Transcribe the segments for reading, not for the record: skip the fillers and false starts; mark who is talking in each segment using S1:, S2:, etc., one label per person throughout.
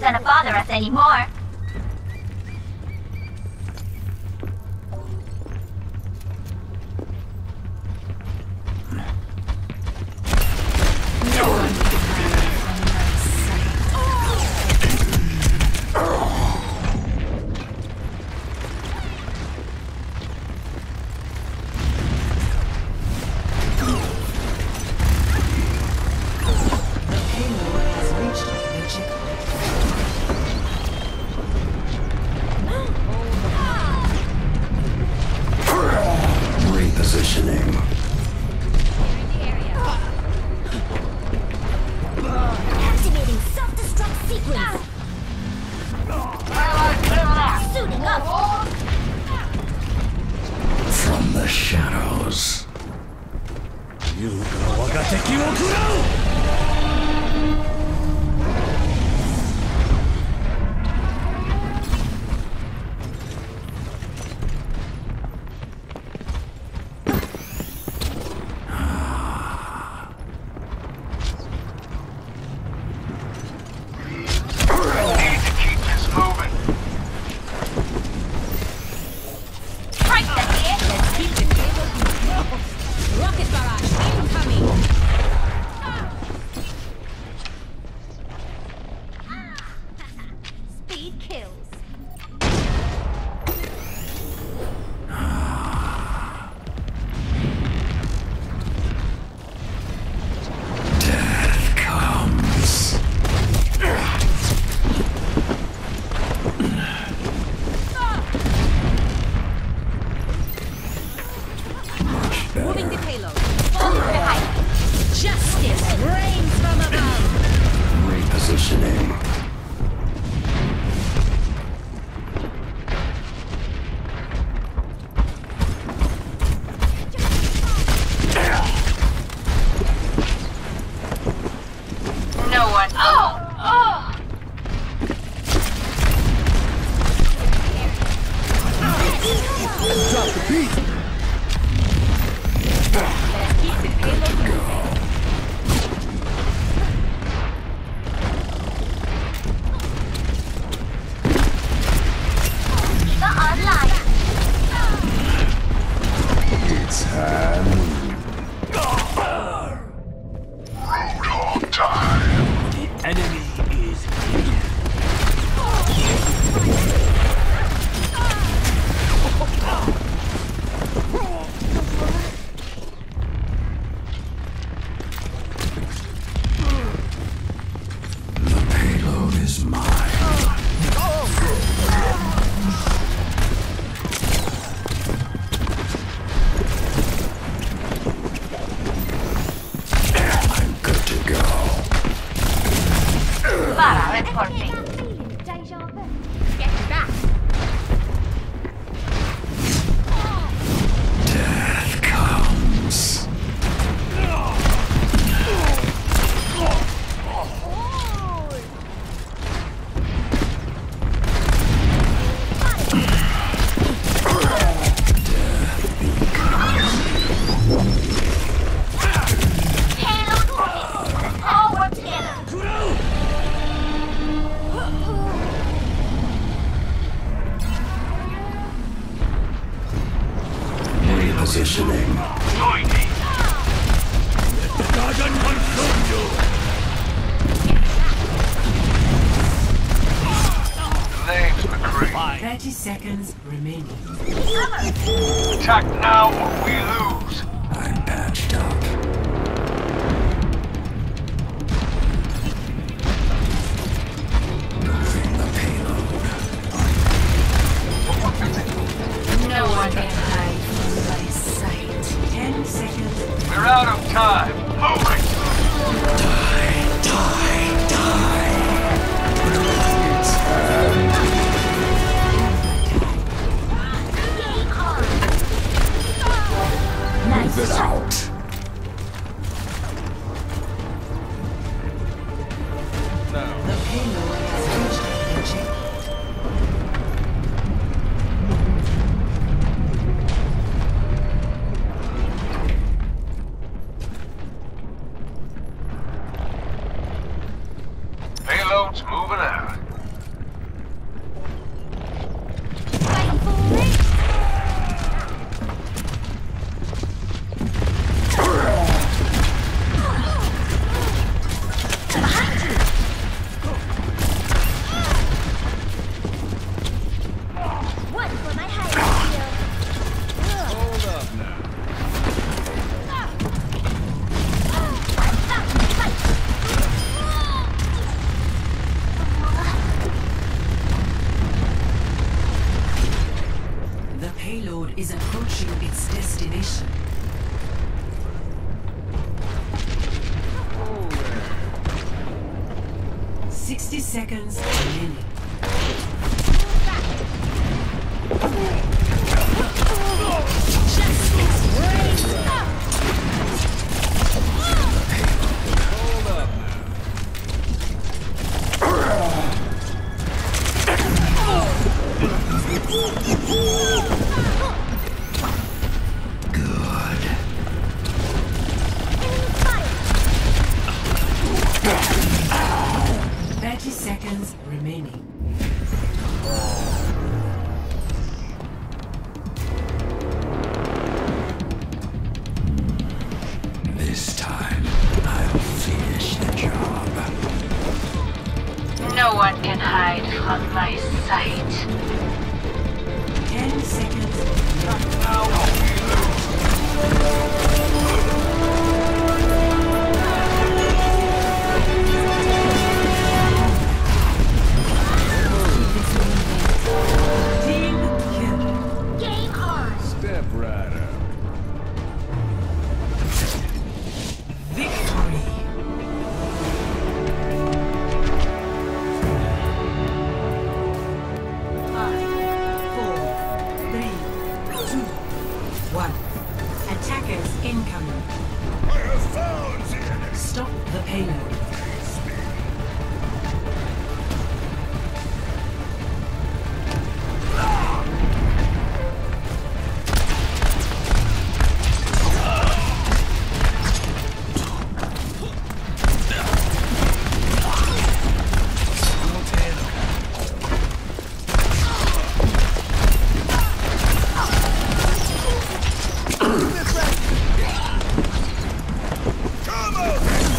S1: gonna bother us anymore.
S2: Positioning.
S3: Dragon consume you!
S4: 30 seconds remaining.
S3: Attack now or we lose.
S2: I'm patched up. Moving the payload.
S4: No one can hide from my sight. 10 seconds.
S3: We're out of time. Moving!
S2: Die, die, die. Move it out.
S4: The payload has reached the
S3: Payload's moving out.
S4: is approaching its destination.
S1: Oh, there.
S4: 60 seconds remaining.
S1: Hold up.
S2: Good.
S4: 30 seconds remaining.
S2: This time, I'll finish the job.
S5: No one can hide from my sight.
S4: 10 seconds.
S3: Now or we lose.
S4: Team kill.
S5: Game on!
S1: Step right up.
S4: Victory. Five, 4, 3, 2, 1. Attackers incoming.
S3: I have found the enemy.
S4: Stop the payload.
S3: Come on!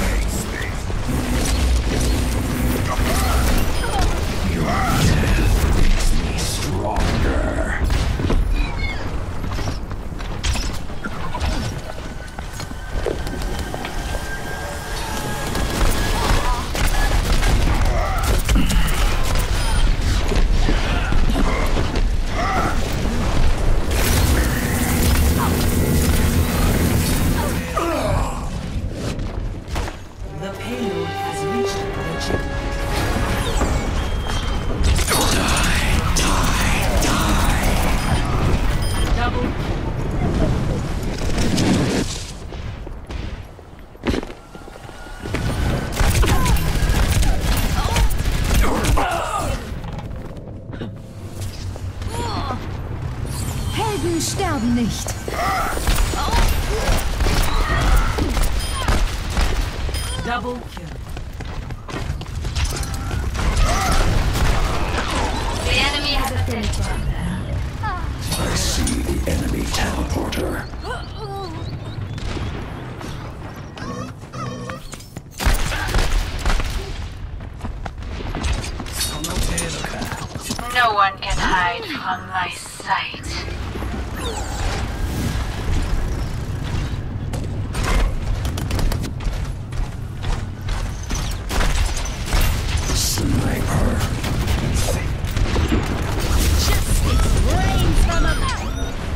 S2: Your death makes me stronger.
S4: The payload has reached the checkpoint. Double kill.
S6: Helden sterben nicht.
S4: Double kill.
S5: The enemy has a dead
S2: I see the enemy teleporter.
S5: No one can hide from my sight.
S2: Sniper.
S6: Justice reigns from above.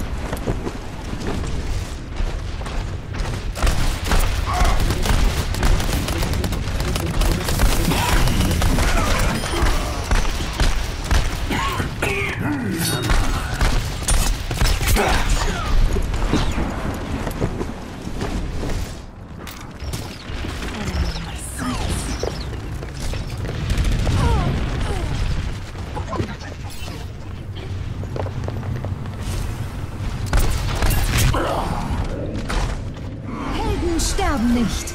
S6: Helden sterben nicht.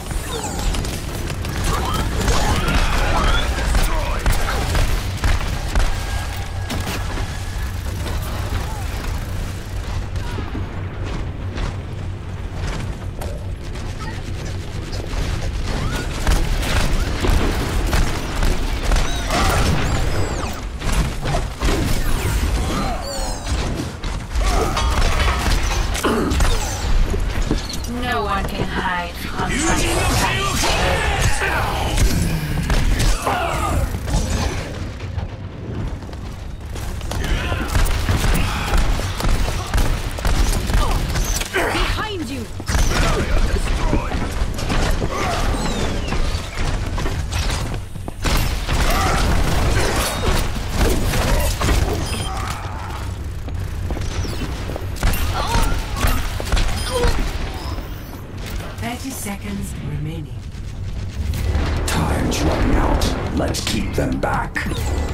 S5: No one can hide from my sight.
S4: seconds remaining.
S2: Time's running out. Let's keep them back.